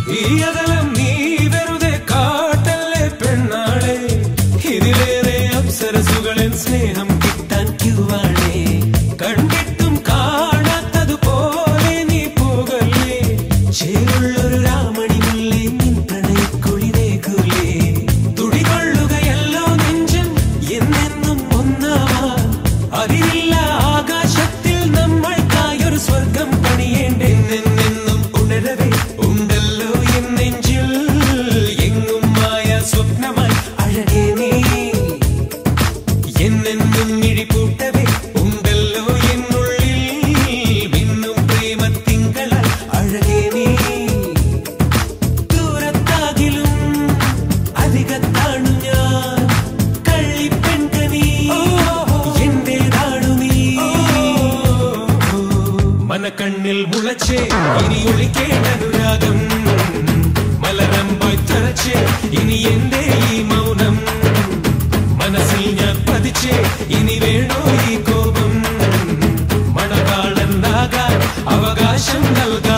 സ്നേഹം കിട്ടാൻ ക്യൂവാണേ കണ്ടിട്ടും കാണാത്തതുപോലെ നീ പോകല്ലേ ചേരുള്ളൊരു രാമണി മുല്ലേ നിൻ പ്രണയക്കുളിരേകുലേ തുടികൊള്ളുകയല്ലോ നെഞ്ചം എന്നെന്നും ഒന്നാവാൻ അതിരില്ല ആകാശത്തിൽ നമ്മൾക്കായൊരു സ്വർഗം പണിയേണ്ടേ എന്നെന്നും ഉണരവേ ഉണ്ടല്ലോ എൻ നെഞ്ചിൽ എങ്ങും മായ സ്വപ്നമായി അഴകേ നീ എന്നെന്നും മിഴിപൂട്ടവേ ഉണ്ടല്ലോ എന്നുള്ളിൽ മിന്നും പ്രേമത്തിങ്കളാൽ അഴകേ നീ ദൂരത്താകിലും അധികത്താണു ഞാൻ കള്ളിപ്പെൺകനീ എന്റേതാണു നീ മനക്കണ്ണിൽ മുളച്ചേ ഇനി ഒളിക്കേണ്ട അനുരാഗം മലരമ്പായി തറച്ചേ ഇനി എന്റെ ഈ മൗനം മനസ്സിൽ ഞാൻ പതിച്ചേ ഇനി വേണോ ഈ കോപം മണവാളനാകാൻ അവകാശം നൽകാൻ